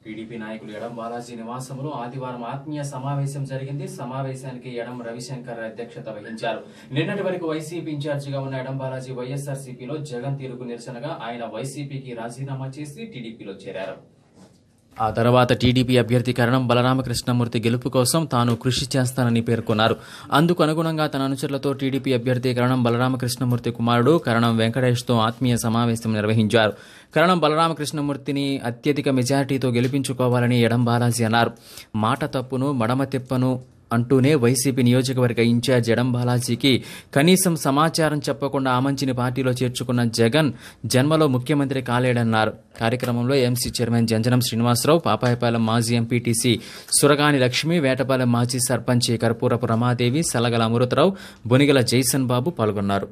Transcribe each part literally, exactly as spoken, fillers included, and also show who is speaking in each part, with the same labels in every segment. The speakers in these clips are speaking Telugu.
Speaker 1: టీడీపీ నాయకులు ఎడం బాలాజీ నివాసంలో ఆదివారం ఆత్మీయ సమావేశం జరిగింది. సమావేశానికి ఎడం రవిశంకర్ అధ్యక్షత వహించారు. నిన్నటి వరకు వైసీపీ ఇన్ఛార్జిగా ఉన్న ఎడం బాలాజీ వైఎస్ఆర్సీపీలో జగన్ తీరుకు నిరసనగా ఆయన వైసీపీకి రాజీనామా చేసి టీడీపీలో చేరారు. ఆ తర్వాత టీడీపీ అభ్యర్థి కరణం బలరామకృష్ణమూర్తి గెలుపు కోసం తాను కృషి చేస్తానని పేర్కొన్నారు. అందుకు అనుగుణంగా తన అనుచరులతో టీడీపీ అభ్యర్థి కరణం బలరామకృష్ణమూర్తి కుమారుడు కరణం వెంకటేష్తో ఆత్మీయ సమావేశం నిర్వహించారు. కరణం బలరామకృష్ణమూర్తిని అత్యధిక మెజారిటీతో గెలిపించుకోవాలని ఎడం బాలాజీ అన్నారు. మాట తప్పును మడమ తిప్పను అంటూనే వైసీపీ నియోజకవర్గ ఇన్ఛార్జ్ ఎడం బాలాజీకి కనీసం సమాచారం చెప్పకుండా ఆమంచిని పార్టీలో చేర్చుకున్న జగన్ జన్మలో ముఖ్యమంత్రి కాలేడన్నారు. కార్యక్రమంలో ఎంసీ చైర్మన్ జంజనం శ్రీనివాసరావు, పాపాయపాలెం మాజీ ఎంపీటీసీ సురగాని లక్ష్మి, వేటపాలెం మాజీ సర్పంచ్ కర్పూరపు రమాదేవి, సలగల అమృతరావు, బొనిగల జైసన్ బాబు పాల్గొన్నారు.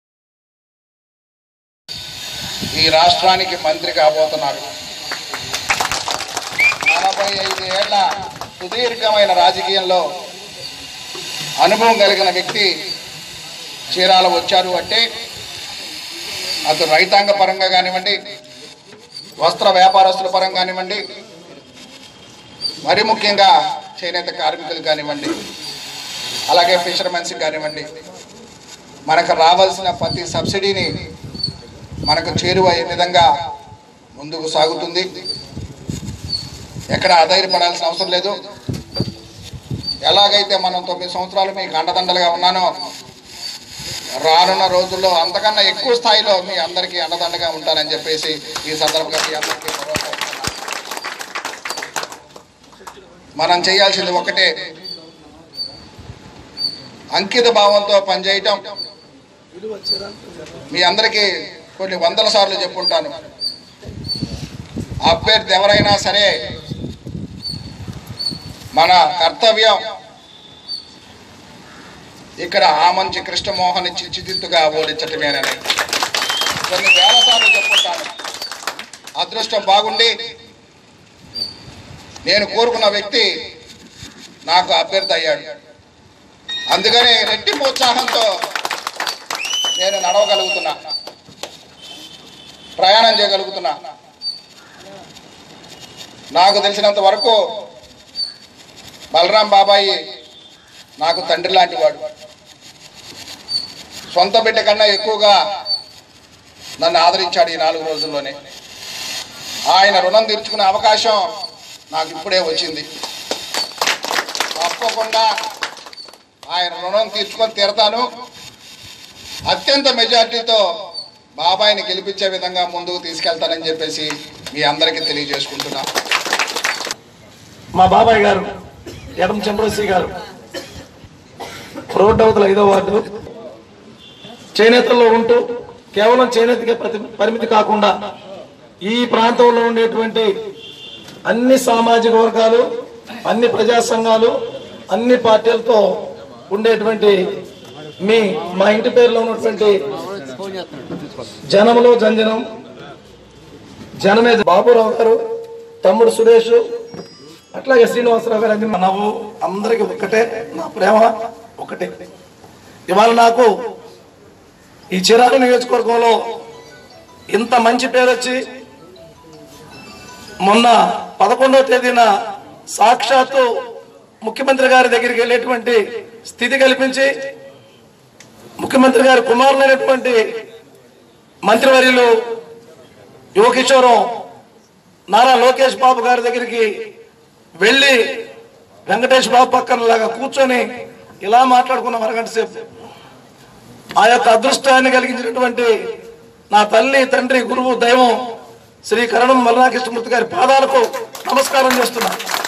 Speaker 2: ఈ రాష్ట్రానికి మంత్రి కాబోతున్నారు. నలభై ఐదు ఏళ్ల సుదీర్ఘమైన రాజకీయంలో అనుభవం కలిగిన వ్యక్తి చీరాల వచ్చారు అంటే అటు రైతాంగ పరంగా కానివ్వండి, వస్త్ర వ్యాపారస్తుల పరంగా కానివ్వండి, మరి ముఖ్యంగా చేనేత కార్మికులు కానివ్వండి, అలాగే ఫిషర్మెన్స్ కానివ్వండి, మనకు రావాల్సిన ప్రతి సబ్సిడీని మనకు చేరువయ్యే విధంగా ముందుకు సాగుతుంది. ఎక్కడ ఆధారపడాల్సిన అవసరం లేదు. ఎలాగైతే మనం తొమ్మిది సంవత్సరాలు మీకు అండదండలుగా ఉన్నానో రానున్న రోజుల్లో అంతకన్నా ఎక్కువ స్థాయిలో మీ అందరికీ అండదండగా ఉంటానని చెప్పేసి ఈ సందర్భంగా మీ అందరికీ మనం చేయాల్సింది ఒకటే, అంకిత భావంతో పనిచేయటం. మీ అందరికీ కొన్ని వందల సార్లు చెప్పుంటాను, అభ్యర్థి ఎవరైనా సరే మన కర్తవ్యం ఇక్కడ ఆమంచి కృష్ణమోహన్ చిచ్చిదిద్దుగా ఓడించటమేనని కొన్ని వేల సార్లు చెప్పుకుంటాను. అదృష్టం బాగుండి నేను కోరుకున్న వ్యక్తి నాకు అభ్యర్థి అయ్యాడు. అందుకని రెట్టింపు ఉత్సాహంతో నేను నడవగలుగుతున్నా, ప్రయాణం చేయగలుగుతున్నా. నాకు తెలిసినంత వరకు బలరాం బాబాయి నాకు తండ్రి లాంటి వాడు. సొంత బిడ్డ కన్నా ఎక్కువగా నన్ను ఆదరించాడు ఈ నాలుగు రోజుల్లోనే. ఆయన రుణం తీర్చుకునే అవకాశం నాకు ఇప్పుడే వచ్చింది. తప్పకుండా ఆయన రుణం తీర్చుకొని తీరతాను. అత్యంత మెజార్టీతో బాబాయిని గెలిపించే విధంగా ముందుకు తీసుకెళ్తానని చెప్పేసి మీ అందరికీ తెలియజేసుకుంటున్నా.
Speaker 3: మా బాబాయ్ గారు ఎడం చంద్రశ్రీ గారు రోడ్డు అవతల ఐదో వార్డు చేనేతల్లో ఉంటూ కేవలం చేనేతకే పరిమితి కాకుండా ఈ ప్రాంతంలో ఉండేటువంటి అన్ని సామాజిక వర్గాలు, అన్ని ప్రజా సంఘాలు, అన్ని పార్టీలతో ఉండేటువంటి మీ మా ఇంటి పేరులో ఉన్నటువంటి జనంలో జంజనం జనమే బాబురావు గారు, తమ్ముడు సురేష్, అట్లాగే శ్రీనివాసరావు గారు, అన్ని నవ్వు అందరికి ఒక్కటే, నా ప్రేమ ఒకటే. ఇవాళ నాకు ఈ చీరాల నియోజకవర్గంలో ఇంత మంచి పేరు వచ్చి మొన్న పదకొండవ తేదీన సాక్షాత్తు ముఖ్యమంత్రి గారి దగ్గరికి వెళ్ళేటువంటి స్థితి కల్పించి ముఖ్యమంత్రి గారి కుమారులైనటువంటి మంత్రివర్యులు యువకిషోరం నారా లోకేష్ బాబు గారి దగ్గరికి వెళ్ళి వెంకటేష్ బాబు పక్కన లాగా కూర్చొని ఇలా మాట్లాడుకున్నాం అరగంట సేపు. ఆ యొక్క అదృష్టాన్ని కలిగించినటువంటి నా తల్లి, తండ్రి, గురువు, దైవం శ్రీ కరణం బలరామకృష్ణమూర్తి గారి పాదాలకు నమస్కారం చేస్తున్నా.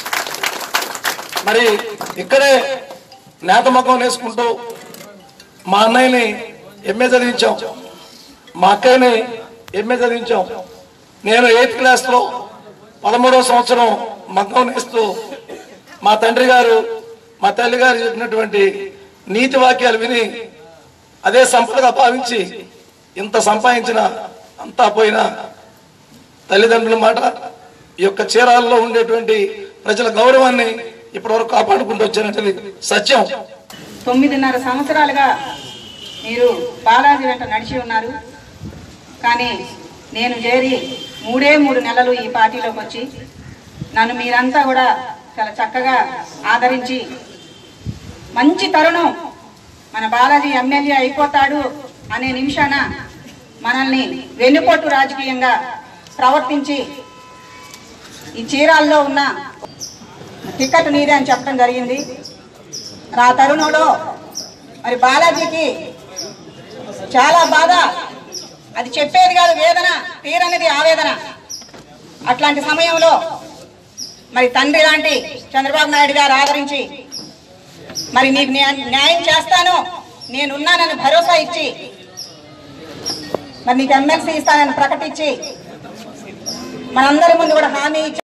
Speaker 3: మరి ఇక్కడే నేతమకం వేసుకుంటూ మా అన్నయ్యని ఎంఏ చదివించాం, మా అక్కయ్యని ఎంఏ చదివించాం. నేను ఎయిత్ క్లాస్లో పదమూడవ సంవత్సరం మగ్గం నేస్తూ మా తండ్రి గారు మా తల్లి గారు చెప్పినటువంటి నీతి వాక్యాలు విని అదే సంపదగా భావించి ఇంత సంపాదించిన అంతా పోయిన తల్లిదండ్రుల మాట, ఈ యొక్క చీరాల్లో ఉండేటువంటి ప్రజల గౌరవాన్ని ఇప్పటివరకు కాపాడుకుంటూ వచ్చానంటే సత్యం.
Speaker 4: తొమ్మిదిన్నర సంవత్సరాలుగా మీరు బాలాజీ వెంట నడిచి ఉన్నారు. కానీ నేను చేరి మూడే మూడు నెలలు ఈ పార్టీలోకి వచ్చి నన్ను మీరంతా కూడా చాలా చక్కగా ఆదరించి మంచి తరుణం మన బాలాజీ ఎమ్మెల్యే అయిపోతాడు అనే నిమిషాన మనల్ని వెన్నుపోటు రాజకీయంగా ప్రవర్తించి ఈ చీరాల్లో ఉన్న టికెట్ నీదే అని చెప్పడం జరిగింది. ఆ తరుణంలో మరి బాలాజీకి చాలా బాధ, అది చెప్పేది కాదు వేదన, తీరనిది ఆవేదన. అట్లాంటి సమయంలో మరి తండ్రి లాంటి చంద్రబాబు నాయుడు గారు ఆదరించి మరి నీకు న్యాయం చేస్తాను, నేనున్నానని భరోసా ఇచ్చి మరి నీకు ఎమ్మెల్సీ ఇస్తానని ప్రకటించి మనందరి ముందు కూడా హామీ ఇచ్చి